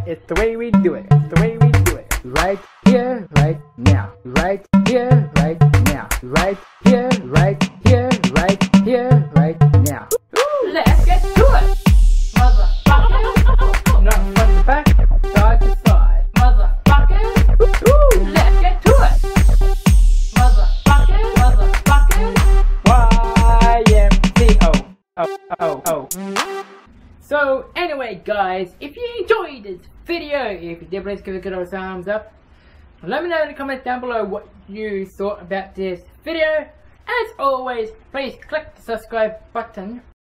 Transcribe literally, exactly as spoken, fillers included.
It's the way we do it. It's the way we do it. Right here, right now. Right here, right now. Right here, right here, right here, right now. Ooh, let's get to it! Motherfuckers! Not front to back, side to side. Motherfuckers! Ooh, let's get to it! Motherfuckers! Motherfuckers! Y M C O. Oh, oh, oh. So, anyway, guys, if you enjoyed this video, if you did, please give it a good old thumbs up. Let me know in the comments down below what you thought about this video. As always, please click the subscribe button